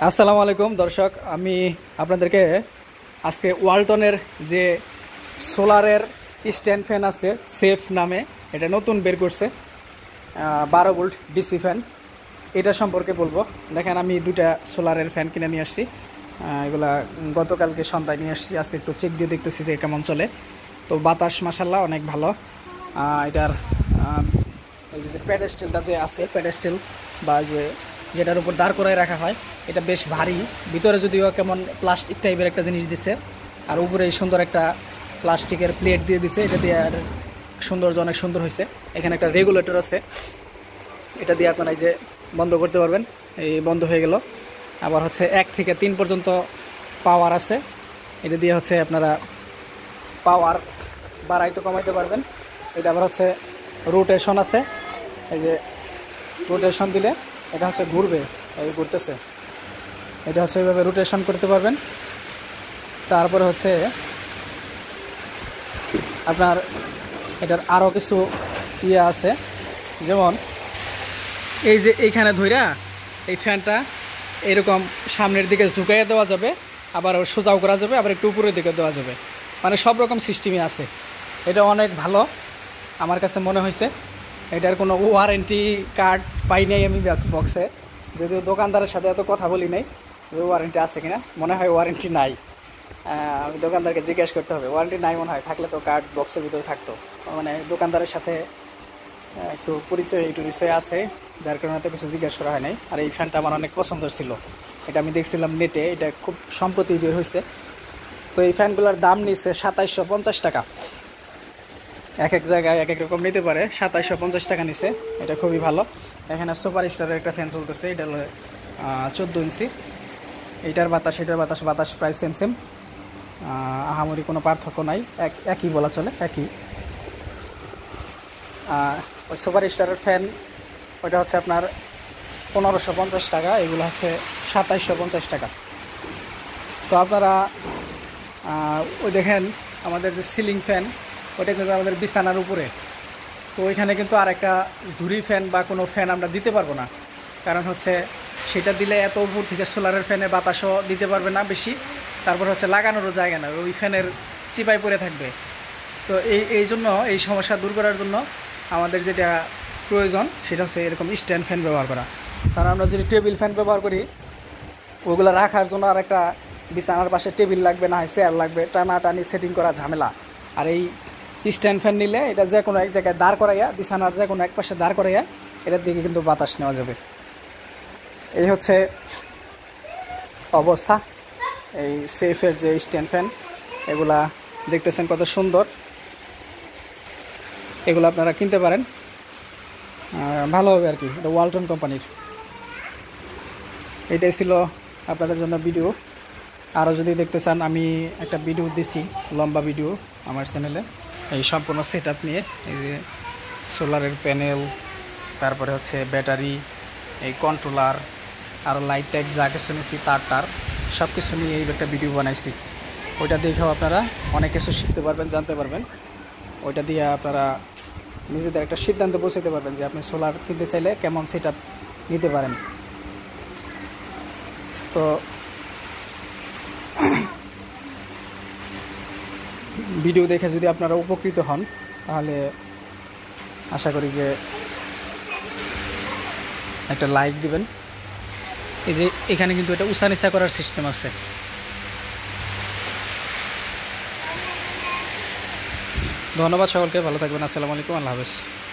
আসসালামু আলাইকুম দর্শক, আমি আপনাদেরকে আজকে ওয়ালটনের যে সোলারের স্ট্যান্ড ফ্যান আছে সেফ নামে, এটা নতুন বের করছে 12 ভোল্ট ডিসি ফ্যান, এটা সম্পর্কে বলবো। দেখেন, আমি দুটা সোলারের ফ্যান কিনে নিয়ে আসছি। এগুলা গতকালকে সন্ধ্যায় নিয়ে আসছি। আজকে একটু চেক দিয়ে দেখতেছি যে কেমন চলে। তো বাতাস মাশাল্লাহ অনেক ভালো। এটার এই যে প্যাডেস্টেলটা যে আছে, প্যাডেস্টেল বা যেটার উপর দাঁড় করায় রাখা হয়, এটা বেশ ভারী। ভিতরে যদিও কেমন প্লাস্টিক টাইপের একটা জিনিস দিছে, আর উপরে সুন্দর একটা প্লাস্টিকের প্লেট দিয়ে দিছে। এটা দিয়ে আর সৌন্দর্য অনেক সুন্দর হয়েছে। এখানে একটা রেগুলেটর আছে, এটা দিয়ে আপনারা এই যে বন্ধ করতে পারবেন। এই বন্ধ হয়ে গেল। আবার হচ্ছে 1 থেকে 3 পর্যন্ত পাওয়ার আছে। এটা দিয়ে হচ্ছে আপনারা পাওয়ার বাড়াইতে কমাইতে পারবেন। এটা আবার হচ্ছে রোটেশন আছে, এই যে রোটেশন দিলে এটা হচ্ছে ঘুরবে, এই ঘুরতেছে। এটা হচ্ছে এইভাবে রোটেশন করতে পারবেন। তারপরে হচ্ছে আপনার এটার আরও কিছু ইয়ে আছে, যেমন এই যে এইখানে ধইরা এই ফ্যানটা এরকম সামনের দিকে ঝুঁকাইয়ে দেওয়া যাবে, আবার সোজাও করা যাবে, আবার একটু উপরের দিকে দেওয়া যাবে। মানে সব রকম সিস্টেমই আছে। এটা অনেক ভালো আমার কাছে মনে হয়েছে। এটার কোনো ওয়ারেন্টি কার্ড পাই নাই আমি বক্সে, যদিও দোকানদারের সাথে এত কথা বলি নাই যে ওয়ারেন্টি আছে কিনা। মনে হয় ওয়ারেন্টি নাই। আমি দোকানদারকে জিজ্ঞেস করতে হবে, ওয়ারেন্টি নাই মনে হয়। থাকলে তো কার্ড বক্সের ভিতরে থাকতো। মানে দোকানদারের সাথে একটু পরিচয় আছে, যার কারণে তো কিছু জিজ্ঞেস করা হয় নাই। আর এই ফ্যানটা আমার অনেক পছন্দ ছিল। এটা আমি দেখছিলাম নেটে, এটা খুব সম্প্রতি বের হয়েছে। তো এই ফ্যানগুলোর দাম নিচ্ছে 2750 টাকা। এক এক জায়গায় এক এক রকম নিতে পারে। 2750 টাকা নিছে। এটা খুবই ভালো। এখানে সুপার স্টারের একটা ফ্যান চলতেছে, এটা হলো 14 ইঞ্চি। এইটার বাতাস এটার বাতাস প্রায় সেম। আহামরি কোনো পার্থক্য নাই, একই বলা চলে, একই। ওই সুপার স্টারের ফ্যান ওইটা হচ্ছে আপনার 1550 টাকা, এগুলো হচ্ছে 2750 টাকা। তো আপনারা ওই দেখেন আমাদের যে সিলিং ফ্যান, ওইটা কিন্তু আমাদের বিছানার উপরে। তো ওইখানে কিন্তু আর একটা ঝুরি ফ্যান বা কোনো ফ্যান আমরা দিতে পারবো না, কারণ হচ্ছে সেটা দিলে এত উপর থেকে সোলারের ফ্যানে বাতাসও দিতে পারবে না বেশি। তারপর হচ্ছে লাগানোরও জায়গা না, ওই ফ্যানের চিপায় পড়ে থাকবে। তো এই জন্য এই সমস্যা দূর করার জন্য আমাদের যেটা প্রয়োজন সেটা হচ্ছে এরকম স্ট্যান্ড ফ্যান ব্যবহার করা। কারণ আমরা যদি টেবিল ফ্যান ব্যবহার করি, ওগুলো রাখার জন্য আর একটা বিছানার পাশে টেবিল লাগবে, না হয় চেয়ার লাগবে, টানাটানি সেটিং করা ঝামেলা। আর এই স্ট্যান্ড ফ্যান নিলে এটা যে কোনো এক জায়গায় দাঁড় করাইয়া, বিছানার যে কোনো এক পাশে দাঁড় করাইয়া এটার দিকে কিন্তু বাতাস নেওয়া যাবে। এই হচ্ছে অবস্থা এই সেফের যে স্ট্যান্ড ফ্যান। এগুলা দেখতেছেন কত সুন্দর। এগুলো আপনারা কিনতে পারেন, ভালো হবে আর কি। এটা ওয়ালটন কোম্পানির। এটাই ছিল আপনাদের জন্য ভিডিও। আরও যদি দেখতে চান, আমি একটা ভিডিও দিছি, লম্বা ভিডিও আমার চ্যানেলে, এই সম্পূর্ণ সেট আপ নিয়ে। এই যে সোলারের প্যানেল, তারপরে হচ্ছে ব্যাটারি, এই কন্ট্রোলার, আরও লাইট টাইট যা কিছু নিয়েছি, তার সব কিছু নিয়ে এই একটা ভিডিও বানাইছি। ওইটা দেখেও আপনারা অনেক কিছু শিখতে পারবেন, জানতে পারবেন। ওইটা দিয়ে আপনারা নিজেদের একটা সিদ্ধান্ত পৌঁছাতে পারবেন যে আপনি সোলার কিনতে চাইলে কেমন সেট আপ নিতে পারেন। তো ভিডিও দেখে যদি আপনারা উপকৃত হন, তাহলে আশা করি যে একটা লাইক দিবেন। এই যে এখানে কিন্তু এটা উঁচা নিচা করার সিস্টেম আছে। ধন্যবাদ সকলকে, ভালো থাকবেন। আসসালামু আলাইকুম, আল্লাহ হাফেজ।